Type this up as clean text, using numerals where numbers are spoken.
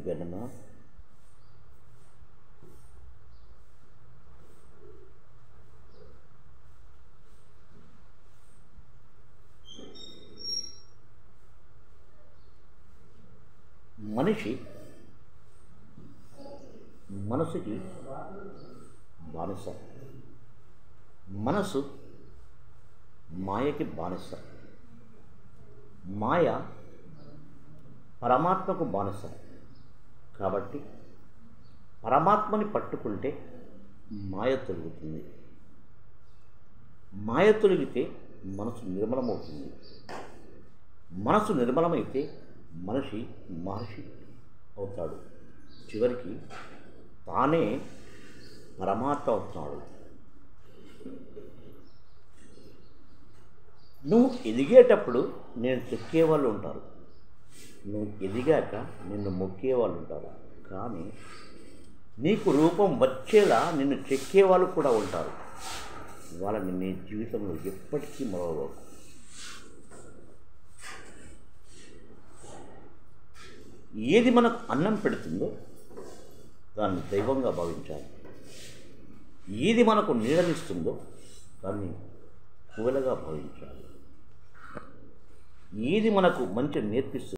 గణన మనిషి మనసుకి బానిస, మనసు మాయకి బానిస, మాయ పరమాత్మకు బానిస. కాబట్టి పరమాత్మని పట్టుకుంటే మాయ తొలుగుతుంది, మాయ తొలగితే మనసు నిర్మలమవుతుంది, మనసు నిర్మలమైతే మనిషి మహర్షి అవుతాడు, చివరికి తానే పరమాత్మ అవుతాడు. నువ్వు ఎదిగేటప్పుడు నేను చెక్కేవాళ్ళు ఉంటారు, నువ్వు ఎదిగాక నిన్ను మొక్కేవాళ్ళు ఉంటారు, కానీ నీకు రూపం వచ్చేలా నిన్ను చెక్కేవాళ్ళు కూడా ఉంటారు. వాళ్ళని నీ జీవితంలో ఎప్పటికీ మరవకు. ఏది మనకు అన్నం పెడుతుందో దాన్ని దైవంగా భావించాలి, ఏది మనకు నీడనిస్తుందో దాన్ని కువలగా భావించాలి, ఏది మనకు మంచి నేర్పిస్తుందో